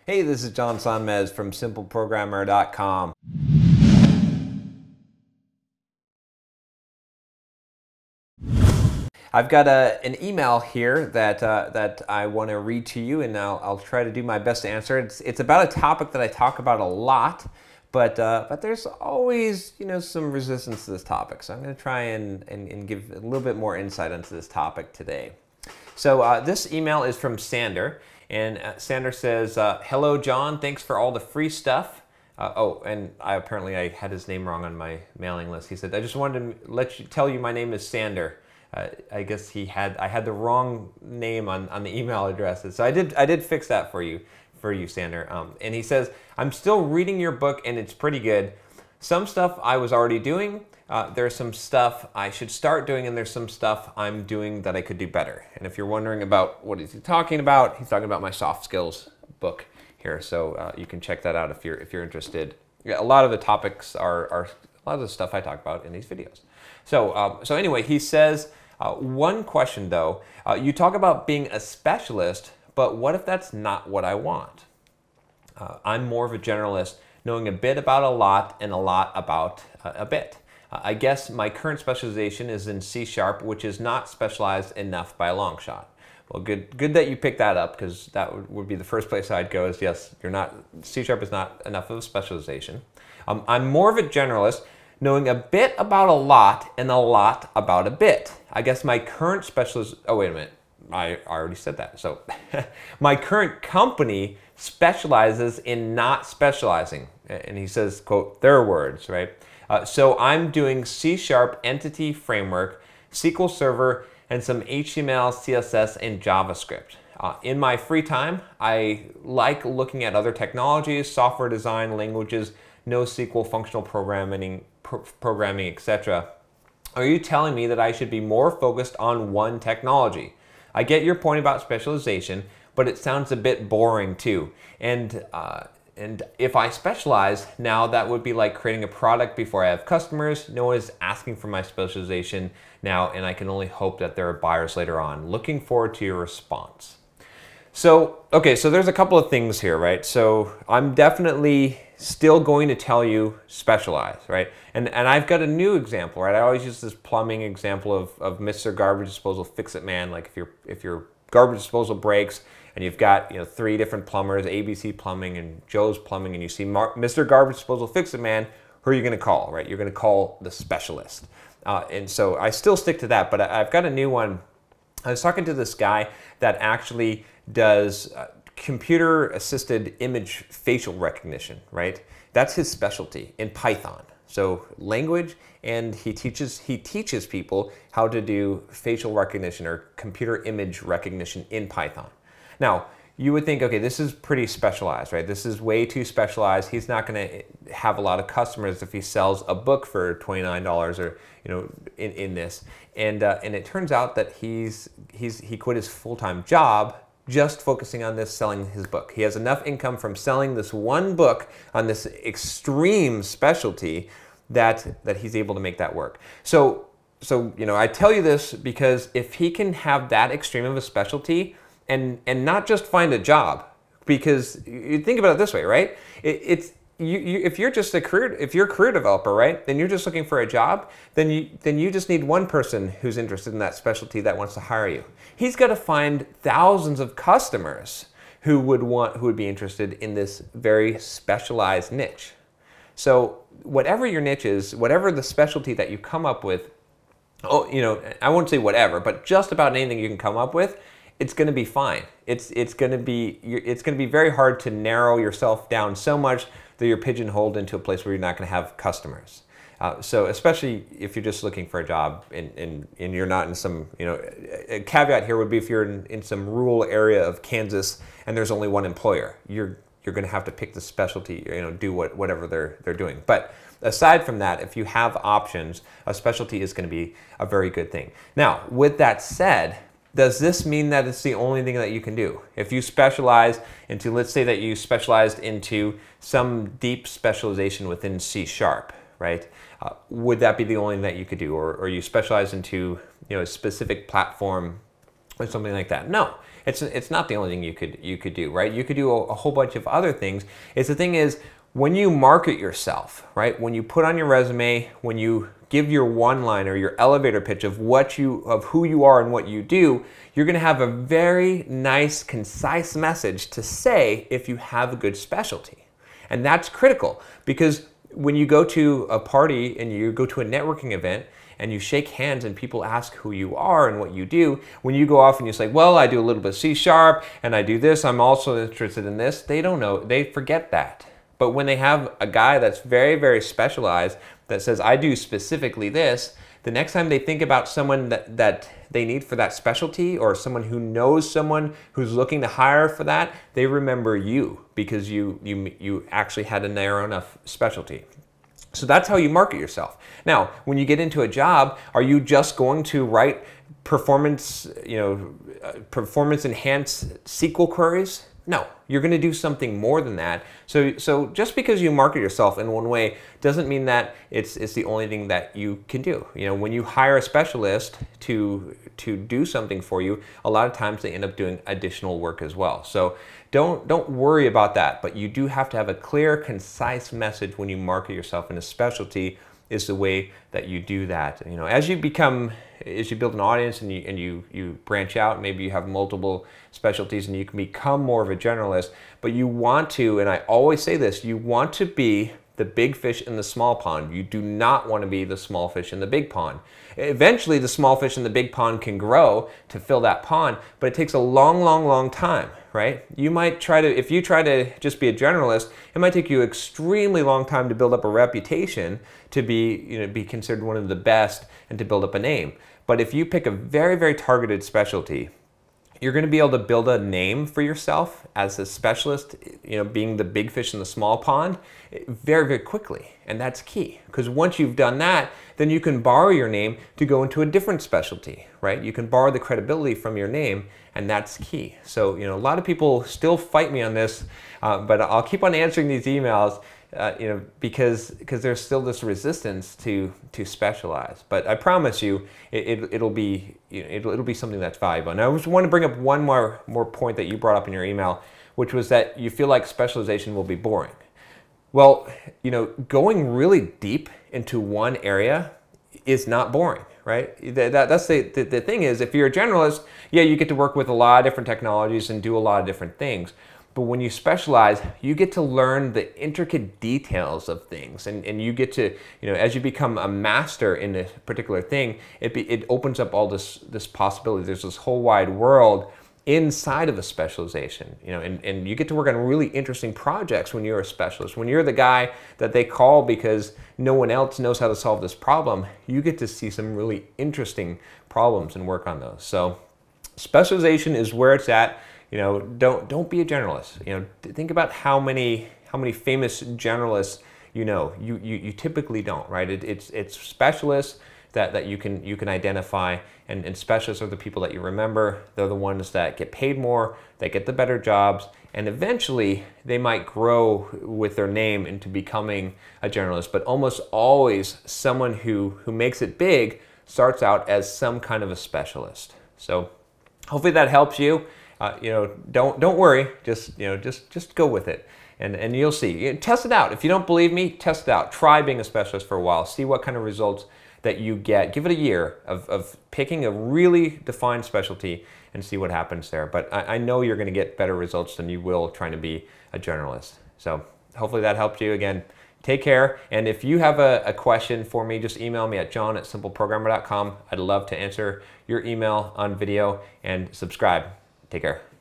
Hey, this is John Sonmez from SimpleProgrammer.com. I've got an email here that I want to read to you, and I'll try to do my best to answer it. It's about a topic that I talk about a lot, but there's always some resistance to this topic. So I'm going to try and give a little bit more insight into this topic today. So this email is from Sander, and Sander says, "Hello, John. Thanks for all the free stuff." Oh, and apparently I had his name wrong on my mailing list. He said, "I just wanted to tell you my name is Sander." I guess I had the wrong name on the email addresses. So I did fix that for you, Sander. And he says, "I'm still reading your book and it's pretty good. Some stuff I was already doing. There's some stuff I should start doing, and there's some stuff I'm doing that I could do better." And if you're wondering about what is he talking about, he's talking about my soft skills book here. So you can check that out if you're interested. Yeah, a lot of the topics are a lot of the stuff I talk about in these videos. So anyway, he says, one question though, you talk about being a specialist, but what if that's not what I want? I'm more of a generalist, knowing a bit about a lot and a lot about a bit. I guess my current specialization is in C#, which is not specialized enough by a long shot. Well, good that you picked that up, because that would be the first place I'd go is, yes, C# is not enough of a specialization. I'm more of a generalist, knowing a bit about a lot and a lot about a bit. I guess my current oh, wait a minute. I already said that. So my current company specializes in not specializing. And he says, quote, their words, right? So I'm doing C# entity framework, SQL Server, and some HTML, CSS, and JavaScript. In my free time, I like looking at other technologies, software design, languages, NoSQL, functional programming, etc. Are you telling me that I should be more focused on one technology? I get your point about specialization, but it sounds a bit boring too. And if I specialize, now that would be like creating a product before I have customers. No one is asking for my specialization now, and I can only hope that there are buyers later on. Looking forward to your response. So, okay, so there's a couple of things here, right? So I'm definitely still going to tell you specialize, right? And I've got a new example, right? I always use this plumbing example of Mr. Garbage Disposal Fix-It Man. Like if your garbage disposal breaks and you've got 3 different plumbers, ABC Plumbing and Joe's Plumbing, and you see Mr. Garbage Disposal Fix-It Man, who are you going to call, right? You're going to call the specialist. And so I still stick to that, but I've got a new one. I was talking to this guy that actually does computer-assisted image facial recognition, right? That's his specialty in Python. So language, and he teaches people how to do facial recognition or computer image recognition in Python. Now, you would think, okay, this is pretty specialized, right? This is way too specialized. He's not going to have a lot of customers if he sells a book for $29 or in this. And it turns out that he quit his full-time job just focusing on this, selling his book. He has enough income from selling this one book on this extreme specialty that he's able to make that work. So I tell you this because if he can have that extreme of a specialty and not just find a job, because you think about it this way, right? If you're just if you're a career developer, right, then you're just looking for a job, then you just need one person who's interested in that specialty that wants to hire you. He's got to find thousands of customers who would be interested in this very specialized niche. So whatever your niche is, whatever the specialty that you come up with, I won't say whatever, but just about anything you can come up with, it's going to be fine. It's going to be very hard to narrow yourself down so much that you're pigeonholed into a place where you're not going to have customers. So especially if you're just looking for a job and you're not in some, a caveat here would be if you're in some rural area of Kansas and there's only one employer, you're going to have to pick the specialty, do whatever they're doing. But aside from that, if you have options, a specialty is going to be a very good thing. Now, with that said, does this mean that it's the only thing that you can do? If you specialize into, let's say that you specialized into some deep specialization within C#, right? Would that be the only thing that you could do? Or you specialize into a specific platform or something like that? No. it's not the only thing you could do, right? You could do a whole bunch of other things. The thing is, when you market yourself, right? When you put on your resume, when you give your one-liner, your elevator pitch of who you are and what you do, you're going to have a very nice, concise message to say if you have a good specialty. And that's critical, because when you go to a party and you go to a networking event and you shake hands and people ask who you are and what you do, when you go off and you say, well, I do a little bit of C# and I do this, I'm also interested in this, they don't know, they forget that. But when they have a guy that's very, very specialized that says, I do specifically this, the next time they think about someone that they need for that specialty, or someone who knows someone who's looking to hire for that, they remember you because you actually had a narrow enough specialty. So that's how you market yourself. Now, when you get into a job, are you just going to write performance enhanced SQL queries? No, you're going to do something more than that. So just because you market yourself in one way doesn't mean that it's the only thing that you can do. When you hire a specialist to do something for you, a lot of times they end up doing additional work as well. So don't worry about that, but you do have to have a clear, concise message when you market yourself in a specialty. Is the way that you do that. As you build an audience and you branch out, maybe you have multiple specialties and you can become more of a generalist, but you want to, and I always say this, you want to be the big fish in the small pond. You do not want to be the small fish in the big pond. Eventually, the small fish in the big pond can grow to fill that pond, but it takes a long, long, long time, right? If you try to just be a generalist, it might take you an extremely long time to build up a reputation to be considered one of the best and to build up a name. But if you pick a very, very targeted specialty, you're going to be able to build a name for yourself as a specialist, being the big fish in the small pond, very, very quickly. And that's key, because once you've done that, then you can borrow your name to go into a different specialty, right? You can borrow the credibility from your name, and that's key. So, a lot of people still fight me on this, but I'll keep on answering these emails, because there's still this resistance to specialize. But I promise you, it'll be something that's valuable. And I just want to bring up one more point that you brought up in your email, which was that you feel like specialization will be boring. Well, going really deep into one area is not boring, right? That's the thing is, if you're a generalist, yeah, you get to work with a lot of different technologies and do a lot of different things. But when you specialize, you get to learn the intricate details of things, and you get to, as you become a master in a particular thing, it opens up all this possibility. There's this whole wide world inside of a specialization, and you get to work on really interesting projects when you're a specialist. When you're the guy that they call because no one else knows how to solve this problem, you get to see some really interesting problems and work on those. So specialization is where it's at. Don't be a generalist. Think about how many famous generalists you typically don't, right? It's specialists that you can identify, and specialists are the people that you remember. They're the ones that get paid more, that get the better jobs, and eventually they might grow with their name into becoming a generalist. But almost always, someone who makes it big starts out as some kind of a specialist. So hopefully that helps you. Don't worry. Just go with it, and you'll see. Test it out. If you don't believe me, test it out. Try being a specialist for a while. See what kind of results that you get. Give it a year of picking a really defined specialty and see what happens there. But I know you're going to get better results than you will trying to be a generalist. So hopefully that helped you. Again, take care. And if you have a question for me, just email me at john@simpleprogrammer.com. I'd love to answer your email on video, and subscribe. Take care.